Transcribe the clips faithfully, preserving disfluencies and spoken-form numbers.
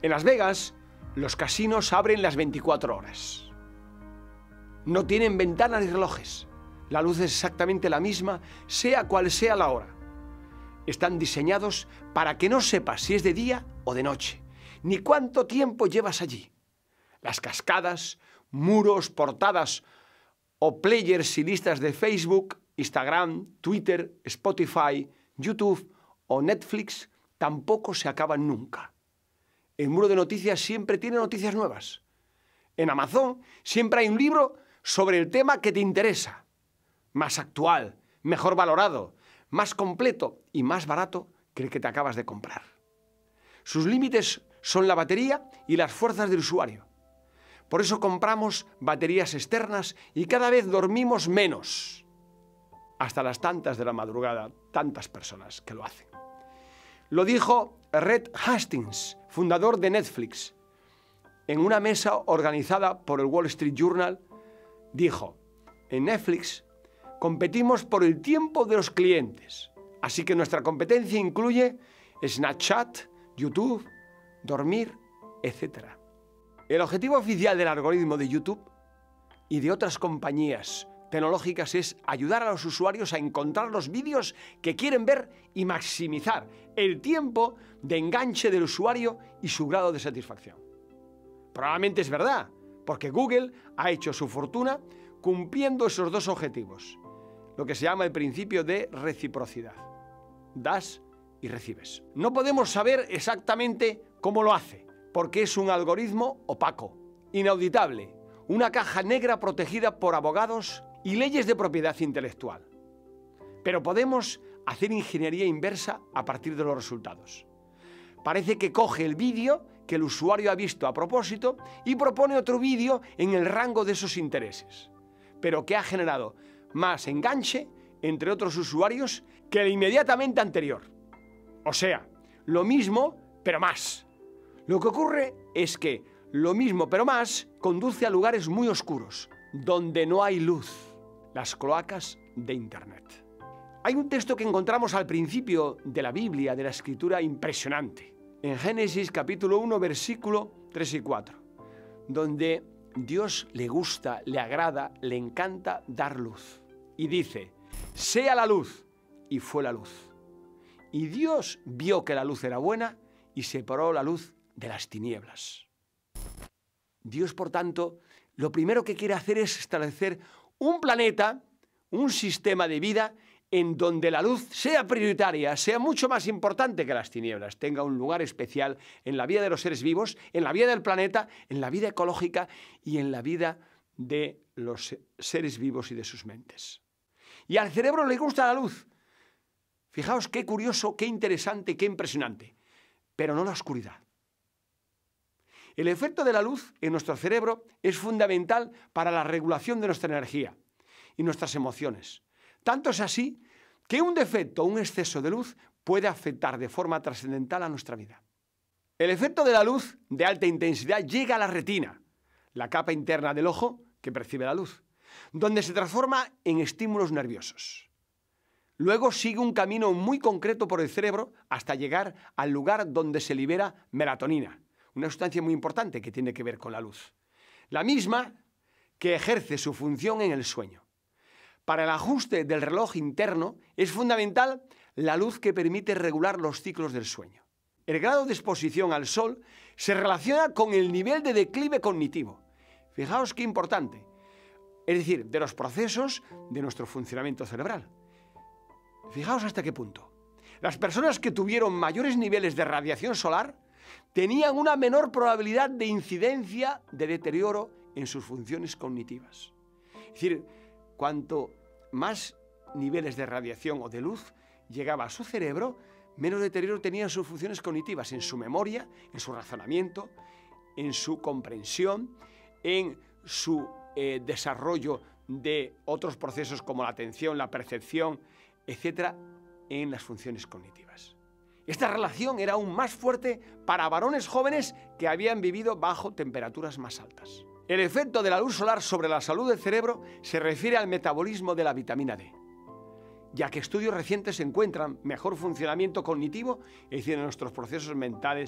En Las Vegas, los casinos abren las veinticuatro horas. No tienen ventanas ni relojes. La luz es exactamente la misma, sea cual sea la hora. Están diseñados para que no sepas si es de día o de noche, ni cuánto tiempo llevas allí. Las cascadas, muros, portadas o players y listas de Facebook, Instagram, Twitter, Spotify, YouTube o Netflix tampoco se acaban nunca. El muro de noticias siempre tiene noticias nuevas. En Amazon siempre hay un libro sobre el tema que te interesa, más actual, mejor valorado, más completo y más barato que el que te acabas de comprar. Sus límites son la batería y las fuerzas del usuario. Por eso compramos baterías externas y cada vez dormimos menos. Hasta las tantas de la madrugada, tantas personas que lo hacen. Lo dijo Reed Hastings, fundador de Netflix. En una mesa organizada por el Wall Street Journal, dijo: en Netflix competimos por el tiempo de los clientes, así que nuestra competencia incluye Snapchat, YouTube, dormir, etcétera. El objetivo oficial del algoritmo de YouTube y de otras compañías tecnológicas es ayudar a los usuarios a encontrar los vídeos que quieren ver y maximizar el tiempo de enganche del usuario y su grado de satisfacción. Probablemente es verdad, porque Google ha hecho su fortuna cumpliendo esos dos objetivos, lo que se llama el principio de reciprocidad. Das y recibes. No podemos saber exactamente cómo lo hace, porque es un algoritmo opaco, inauditable, una caja negra protegida por abogados y leyes de propiedad intelectual. Pero podemos hacer ingeniería inversa a partir de los resultados. Parece que coge el vídeo que el usuario ha visto a propósito y propone otro vídeo en el rango de esos intereses, pero que ha generado más enganche entre otros usuarios que el inmediatamente anterior. O sea, lo mismo, pero más. Lo que ocurre es que lo mismo, pero más, conduce a lugares muy oscuros, donde no hay luz, las cloacas de Internet. Hay un texto que encontramos al principio de la Biblia, de la Escritura, impresionante. En Génesis capítulo uno, versículo tres y cuatro, donde Dios le gusta, le agrada, le encanta dar luz. Y dice: sea la luz, y fue la luz. Y Dios vio que la luz era buena y separó la luz de las tinieblas. Dios, por tanto, lo primero que quiere hacer es establecer un planeta, un sistema de vida en donde la luz sea prioritaria, sea mucho más importante que las tinieblas, tenga un lugar especial en la vida de los seres vivos, en la vida del planeta, en la vida ecológica y en la vida de los seres vivos y de sus mentes. Y al cerebro le gusta la luz. Fijaos qué curioso, qué interesante, qué impresionante, pero no la oscuridad. El efecto de la luz en nuestro cerebro es fundamental para la regulación de nuestra energía y nuestras emociones. Tanto es así que un defecto o un exceso de luz puede afectar de forma trascendental a nuestra vida. El efecto de la luz de alta intensidad llega a la retina, la capa interna del ojo que percibe la luz, donde se transforma en estímulos nerviosos. Luego sigue un camino muy concreto por el cerebro hasta llegar al lugar donde se libera melatonina, una sustancia muy importante que tiene que ver con la luz, la misma que ejerce su función en el sueño. Para el ajuste del reloj interno es fundamental la luz que permite regular los ciclos del sueño. El grado de exposición al sol se relaciona con el nivel de declive cognitivo. Fijaos qué importante. Es decir, de los procesos de nuestro funcionamiento cerebral. Fijaos hasta qué punto. Las personas que tuvieron mayores niveles de radiación solar tenían una menor probabilidad de incidencia de deterioro en sus funciones cognitivas. Es decir, cuanto más niveles de radiación o de luz llegaba a su cerebro, menos deterioro tenían sus funciones cognitivas, en su memoria, en su razonamiento, en su comprensión, en su eh, desarrollo de otros procesos como la atención, la percepción, etcétera, en las funciones cognitivas. Esta relación era aún más fuerte para varones jóvenes que habían vivido bajo temperaturas más altas. El efecto de la luz solar sobre la salud del cerebro se refiere al metabolismo de la vitamina D, ya que estudios recientes encuentran mejor funcionamiento cognitivo, es decir, en nuestros procesos mentales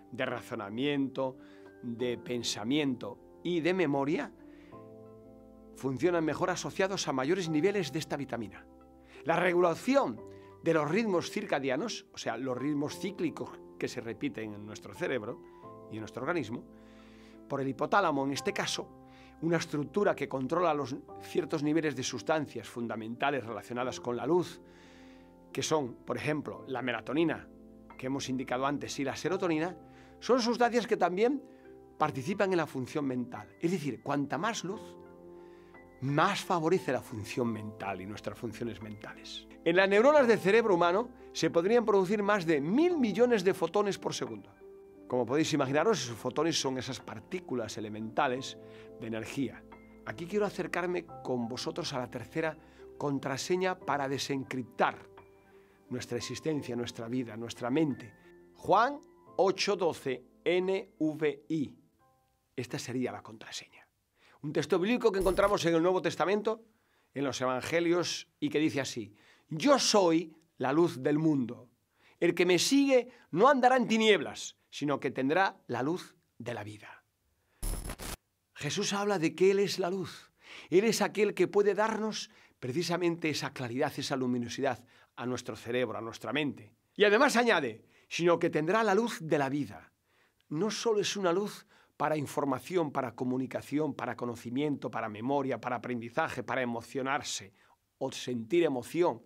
de razonamiento, de pensamiento y de memoria, funcionan mejor asociados a mayores niveles de esta vitamina. La regulación de los ritmos circadianos, o sea, los ritmos cíclicos que se repiten en nuestro cerebro y en nuestro organismo, por el hipotálamo en este caso, una estructura que controla los ciertos niveles de sustancias fundamentales relacionadas con la luz, que son, por ejemplo, la melatonina, que hemos indicado antes, y la serotonina, son sustancias que también participan en la función mental. Es decir, cuanta más luz, más favorece la función mental y nuestras funciones mentales. En las neuronas del cerebro humano se podrían producir más de mil millones de fotones por segundo. Como podéis imaginaros, esos fotones son esas partículas elementales de energía. Aquí quiero acercarme con vosotros a la tercera contraseña para desencriptar nuestra existencia, nuestra vida, nuestra mente. Juan ocho doce N V I. Esta sería la contraseña. Un texto bíblico que encontramos en el Nuevo Testamento, en los Evangelios, y que dice así: yo soy la luz del mundo. El que me sigue no andará en tinieblas, sino que tendrá la luz de la vida. Jesús habla de que Él es la luz. Él es aquel que puede darnos precisamente esa claridad, esa luminosidad a nuestro cerebro, a nuestra mente. Y además añade, sino que tendrá la luz de la vida. No solo es una luz para información, para comunicación, para conocimiento, para memoria, para aprendizaje, para emocionarse o sentir emoción,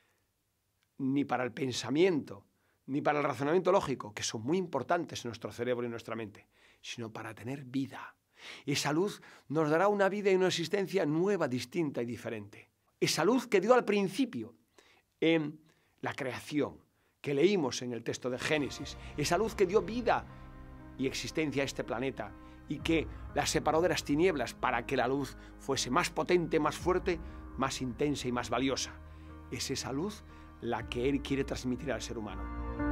ni para el pensamiento, ni para el razonamiento lógico, que son muy importantes en nuestro cerebro y nuestra mente, sino para tener vida. Esa luz nos dará una vida y una existencia nueva, distinta y diferente. Esa luz que dio al principio en la creación, que leímos en el texto de Génesis, esa luz que dio vida y existencia a este planeta y que la separó de las tinieblas para que la luz fuese más potente, más fuerte, más intensa y más valiosa. Es esa luz la que Él quiere transmitir al ser humano.